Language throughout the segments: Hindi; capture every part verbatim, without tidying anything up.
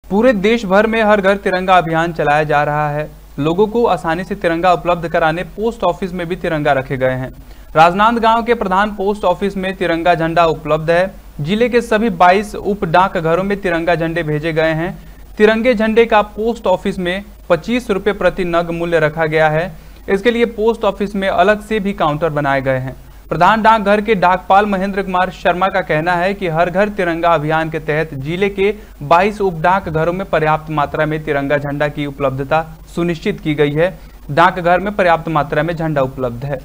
पूरे देश भर में हर घर तिरंगा अभियान चलाया जा रहा है। लोगों को आसानी से तिरंगा उपलब्ध कराने पोस्ट ऑफिस में भी तिरंगा रखे गए हैं। राजनांदगांव के प्रधान पोस्ट ऑफिस में तिरंगा झंडा उपलब्ध है। जिले के सभी बाईस उप डाक घरों में तिरंगा झंडे भेजे गए हैं। तिरंगे झंडे का पोस्ट ऑफिस में पच्चीस रुपये प्रति नग मूल्य रखा गया है। इसके लिए पोस्ट ऑफिस में अलग से भी काउंटर बनाए गए हैं। प्रधान डाकघर के डाकपाल महेंद्र कुमार शर्मा का कहना है कि हर घर तिरंगा अभियान के तहत जिले के बाईस उप डाक घरों में पर्याप्त मात्रा में तिरंगा झंडा की उपलब्धता सुनिश्चित की गई है। डाकघर में पर्याप्त मात्रा में झंडा उपलब्ध है।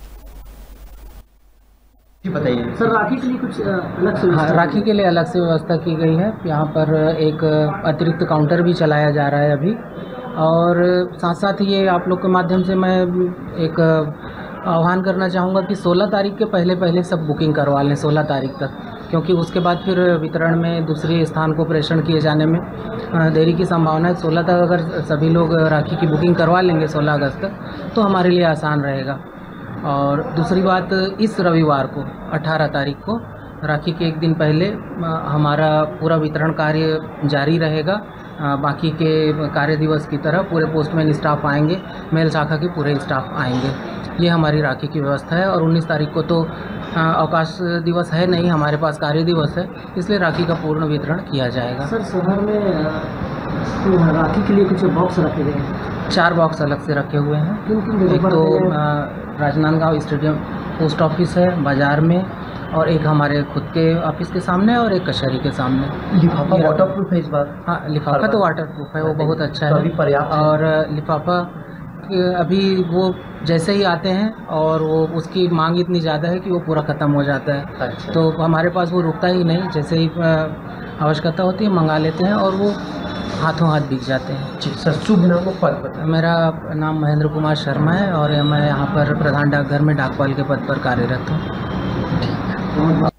बताइए सर, राखी के लिए कुछ अलग से हाँ, राखी के लिए अलग से व्यवस्था की गई है। यहाँ पर एक अतिरिक्त काउंटर भी चलाया जा रहा है अभी, और साथ साथ ये आप लोग के माध्यम से मैं एक आह्वान करना चाहूँगा कि सोलह तारीख के पहले पहले सब बुकिंग करवा लें, सोलह तारीख तक, क्योंकि उसके बाद फिर वितरण में दूसरे स्थान को प्रेषण किए जाने में देरी की संभावना है। सोलह तक अगर सभी लोग राखी की बुकिंग करवा लेंगे सोलह अगस्त तक, तो हमारे लिए आसान रहेगा। और दूसरी बात, इस रविवार को अठारह तारीख को राखी के एक दिन पहले हमारा पूरा वितरण कार्य जारी रहेगा। बाकी के कार्य दिवस की तरह पूरे पोस्टमैन स्टाफ आएंगे, मेल शाखा के पूरे स्टाफ आएंगे। ये हमारी राखी की व्यवस्था है। और उन्नीस तारीख को तो अवकाश दिवस है नहीं, हमारे पास कार्य दिवस है, इसलिए राखी का पूर्ण वितरण किया जाएगा। सर, शहर में तो राखी के लिए कुछ बॉक्स रखे गए हैं? चार बॉक्स अलग से रखे हुए हैं। किन किन जगह एक पर? तो राजनांदगांव स्टेडियम पोस्ट ऑफिस है बाजार में, और एक हमारे खुद के ऑफिस के सामने, और एक कचहरी के सामने। लिफाफा वाटर प्रूफ है इस बार? हाँ, लिफाफा तो वाटर प्रूफ है, वो बहुत अच्छा है। अभी पर्याप्त है। और लिफाफा अभी वो जैसे ही आते हैं और वो उसकी मांग इतनी ज़्यादा है कि वो पूरा ख़त्म हो जाता है। अच्छा। तो हमारे पास वो रुकता ही नहीं, जैसे ही आवश्यकता होती है मंगा लेते हैं और वो हाथों हाथ बिक जाते हैं। जी सर, शुभ नाम को पद बताएं। मेरा नाम महेंद्र कुमार शर्मा है और मैं यहाँ पर प्रधान डाकघर में डाकपाल के पद पर कार्यरत हूँ।